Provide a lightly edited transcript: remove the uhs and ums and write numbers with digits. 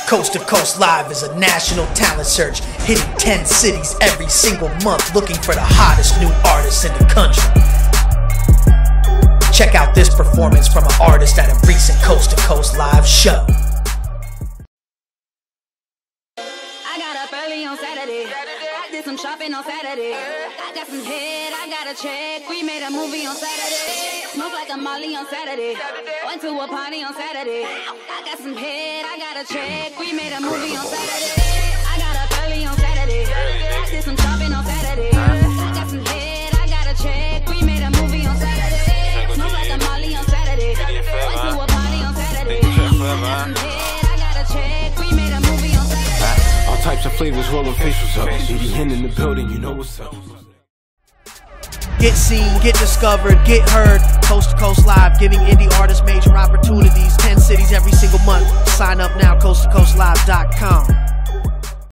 Coast to Coast Live is a national talent search, hitting 10 cities every single month, looking for the hottest new artists in the country. Check out this performance from an artist at a recent Coast to Coast Live show. I got up early on Saturday. I did some shopping on Saturday. I got some head, I got a check. We made a movie on Saturday. Smoke like a Molly on Saturday. Went to a party on Saturday. I got some head, I got a check. We made a movie on Saturday. I got up early on Saturday. I did some shopping on Saturday. I got some head, I got a check. We made a movie on Saturday. Smoke like a Molly on Saturday. Went to a party on Saturday. I got some head, I got a check. We made a movie on Saturday. All types of flavors, rolling facials up. BDN in the building, you know what's up. Get seen, get discovered, get heard. Coast to Coast Live, giving indie artists major opportunities. 10 cities every single month. Sign up now, coasttocoastlive.com.